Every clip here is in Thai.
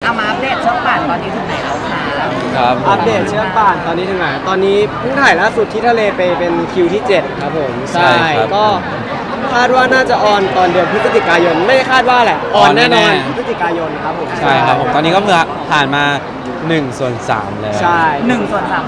เอามาอัปเดตเชือกป่านตอนนี้ถึงไหนแล้วคะครับอัปเดตเชือกป่านตอนนี้ถึงไหนตอนนี้เพิ่งถ่ายล่าสุดที่ทะเลไปเป็นคิวที่7ครับผมใช่ก็คาดว่าน่าจะออนตอนเดือนพฤศจิกายนไม่คาดว่าแหละออนแน่นอนพฤศจิกายนครับผมใช่ครับผมตอนนี้ก็เพิ่งผ่านมา1/3แล้วใช่ 1/3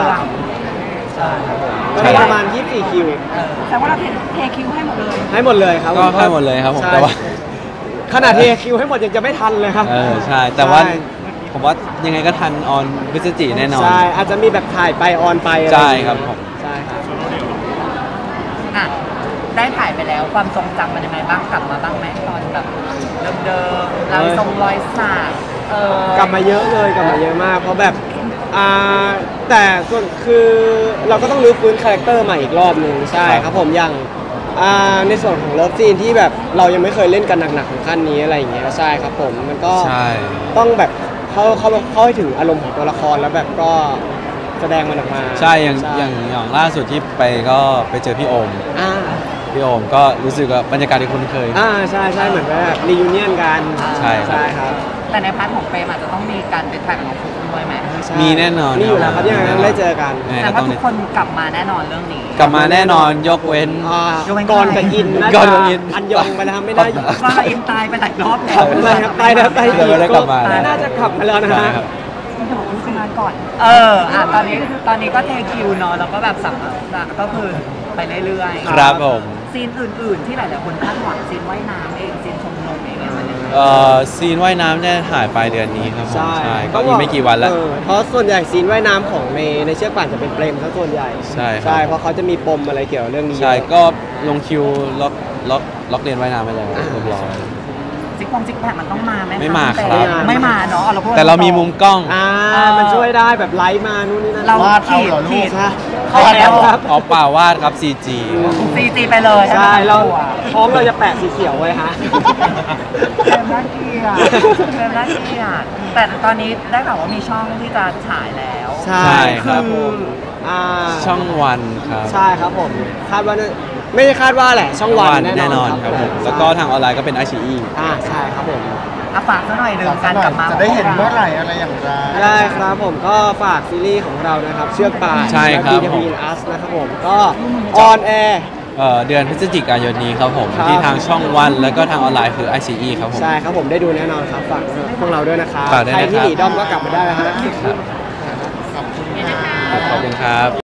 1/3ใช่ครับผมก็มีประมาณ24คิวแต่ว่าเราเทคิวให้หมดเลยครับก็ให้หมดเลยครับผมแต่ว่าขนาดเทคิวให้หมดยังจะไม่ทันเลยครับใช่แต่ว่าผมว่ายังไงก็ทันออนพฤศจิกายนแน่นอนใช่อาจจะมีแบบถ่ายไปออนไปใช่ครับผมใช่ครับอ่ะได้ถ่ายไปแล้วความทรงจำมันยังไงบ้างกลับมาบ้างไหมตอนแบบเดิมๆรอยสักกลับมาเยอะเลยกลับมาเยอะมากเพราะแบบแต่ส่วนคือเราก็ต้องรื้อฟื้นคาแรคเตอร์ใหม่อีกรอบหนึ่งใช่ครับผมอย่างในส่วนของเลิฟซีนที่แบบเรายังไม่เคยเล่นกันหนักๆถึงขั้นนี้อะไรอย่างเงี้ยใช่ครับผมมันก็ต้องแบบเข้าให้ถึงอารมณ์ของตัวละครแล้วแบบก็แสดงมันออกมาใช่อย่างล่าสุดที่ไปก็ไปเจอพี่โอมก็รู้สึกว่าบรรยากาศที่คุ้นเคยใช่เหมือนแบบรียูเนียนกันใช่ครับแต่ในพาร์ทของเฟรมอาจจะต้องมีการเป็นแฟนของฟุกด้วยไหมมีแน่นอนมีอยู่แล้วครับยังไงได้เจอกันแต่ว่าทุกคนกลับมาแน่นอนเรื่องนี้กลับมาแน่นอนยกเว้นก่อนกับอินนะอันยองไปแล้วไม่ได้อยู่ก่อนกับอินตายไปหลายรอบแล้วตายแล้วตายอีกก็น่าจะกลับมาแล้วนะฮะทำงานก่อนตอนนี้ก็เทคิวเนาะแล้วก็แบบสั่งก็คือไปเรื่อยๆครับผมซีนอื่นๆที่หลายๆคนคาดหวังซีนว่ายน้ำเองซีนชมนมเองซีนว่ายน้ำเนี่ยถ่ายปลายเดือนนี้ครับใช่ก็อีกไม่กี่วันแล้วเพราะส่วนใหญ่ซีนว่ายน้ำของในเชือกป่านจะเป็นเปรมซะส่วนใหญ่ใช่เพราะเขาจะมีปมอะไรเกี่ยวกับเรื่องนี้ใช่ก็ลงคิวล็อกเรียนว่ายน้ำไปแล้วเรียบร้อยซิกแพคมันต้องมาไหมไม่มาครับไม่มาเนาะแต่เรามีมุมกล้องมันช่วยได้แบบไลฟ์มานู่นนี่นั่นเราขีดเขาแล้วครับเปล่าวาดครับ CG ไปเลยใช่เราพร้อมเราจะแปะสีเขียวไว้ฮะเริ่มน่าเกลียดแต่ตอนนี้ได้ข่าวว่ามีช่องที่จะฉายแล้วใช่ครับช่องวันครับใช่ครับผมคาดว่าไม่ใช่คาดว่าแหละช่องวันแน่นอนครับผมแล้วก็ทางออนไลน์ก็เป็นiQIYI ใช่ครับผมฝากซะหน่อยเรื่องการกลับมาจะได้เห็นเมื่อไหร่อะไรอย่างไรได้ครับผมก็ฝากซีรีส์ของเรานะครับเชือกป่านใช่ครับ BTV Us นะครับผมก็ออนแอร์เดือนพฤศจิกายนนี้ครับผมที่ทางช่องวันแล้วก็ทางออนไลน์คือiQIYIครับผมใช่ครับผมได้ดูแน่นอนครับฝากพวกเราด้วยนะครับใครที่หนีด้อมก็กลับมาได้แล้วฮะขอบคุณครับ